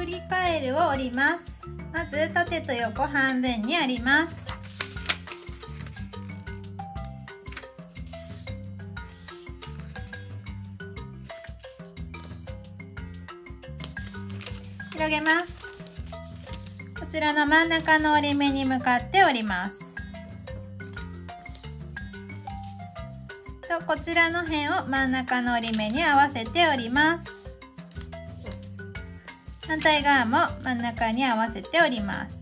リカエルを折ります。まず縦と横半分に折ります。広げます。こちらの真ん中の折り目に向かって折ります。とこちらの辺を真ん中の折り目に合わせて折ります。反対側も真ん中に合わせて折ります。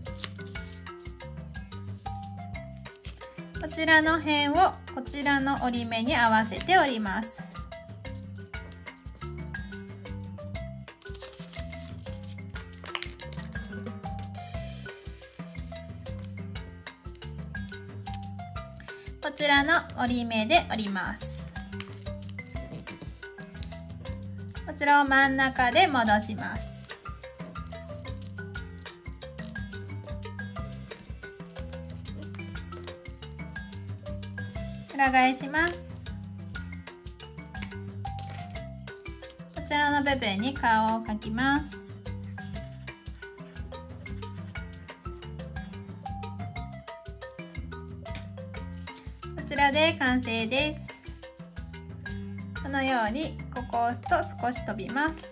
こちらの辺をこちらの折り目に合わせて折ります。こちらの折り目で折ります。こちらを真ん中で戻します。裏返します。こちらの部分に顔を描きます。こちらで完成です。このようにここを押すと少し飛びます。